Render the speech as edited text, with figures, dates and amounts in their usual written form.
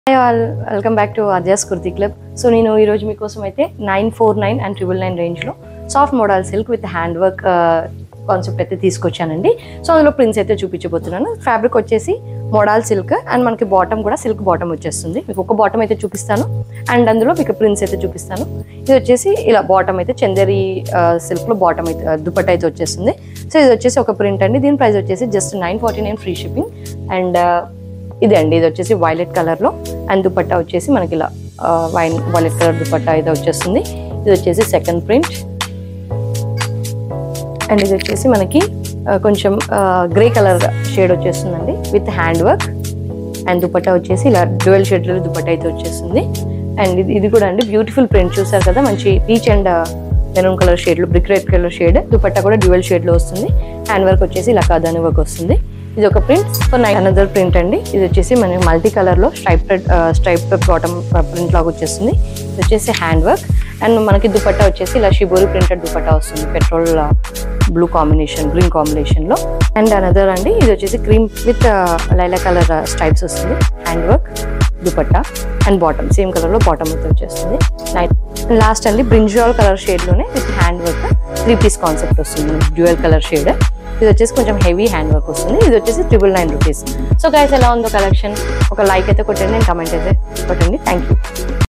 Hi all, welcome back to Adya's Kurti Club. So నేను ఈ రోజు మీకోసం అయితే 949 and 999 రేంజ్ లో soft model silk with hand work concept అయితే తీసుకొచ్చానండి. సో అందులో ప్రింట్స్ అయితే చూపించబోతున్నాను. ఫ్యాబ్రిక్ వచ్చేసి మోడల్ సిల్క్ అండ్ మనకి బాటమ్ కూడా సిల్క్ బాటమ్ వచ్చేస్తుంది. మీకు ఒక బాటమ్ అయితే చూపిస్తాను అండ్ అందులో మీకు ప్రింట్స్ అయితే చూపిస్తాను. ఇది వచ్చేసి ఇలా బాటమ్ అయితే చందేరి సిల్క్ లో బాటమ్ అయితే దుపట్టా అయితే వచ్చేస్తుంది. సో ఇది వచ్చేసి ఒక ప్రింట్ అండి. దీని ప్రైస్ వచ్చేసి జస్ట్ 949 ఫ్రీ షిప్పింగ్. అండ్ ఇది అండి, ఇది వచ్చేసి వైలెట్ కలర్ లో అండ్ దుపట్టా వచ్చేసి మనకి ఇలా వైలెట్ కలర్ దుపట్టా అయితే వచ్చేస్తుంది. ఇది వచ్చేసి సెకండ్ ప్రింట్ అండ్ ఇది వచ్చేసి మనకి కొంచెం గ్రే కలర్ షేడ్ వచ్చేస్తుందండి with hand work and dupatta వచ్చేసి ఇలా డ్యూయల్ షేడ్ లో దుపట్టా అయితే వచ్చేస్తుంది. అండ్ ఇది కూడా అండి బ్యూటిఫుల్ ప్రింట్ చూసారు కదా, మంచి peach and maroon colour shade లో brick red colour shade dupatta కూడా డ్యూయల్ షేడ్ లో వస్తుంది. హ్యాండ్ వర్క్ వచ్చేసి ఇలా కాదాని వర్క్ వస్తుంది. ఇది ఒక ప్రింట్. అనదర్ ప్రింట్ అండి. ఇది వచ్చేసి మనకి మల్టీ కలర్ లో స్ట్రైప్డ్ బాటమ్ ప్రింట్ లాగా వచ్చేస్తుంది. ఇది వచ్చేసి హ్యాండ్ వర్క్ అండ్ మనకి దుపట్టా వచ్చేసి ఇలా షిబోరి ప్రింటెడ్ దుపట్టా వస్తుంది petrol blue combination green combination లో. అండ్ అనదర్ అండి, ఇది వచ్చేసి cream with lilac colour stripes వస్తుంది. Hand work dupatta and bottom same colour లో బాటమ్ అయితే వచ్చేస్తుంది. లాస్ట్ అండి బ్రింజాల్ కలర్ షేడ్ లోనే with hand work 3 piece concept వస్తుంది డ్యూయల్ కలర్ షేడ్. ఇది వచ్చేసి కొంచెం హెవీ హ్యాండ్ వర్క్ వస్తుంది. ఇది వచ్చేసి 999 రూపీస్. సో గైస్ ఎలా ఉందో కలెక్షన్ ఒక లైక్ అయితే కొట్టండి అండ్ కమెంట్ అయితే కొట్టండి. Thank you.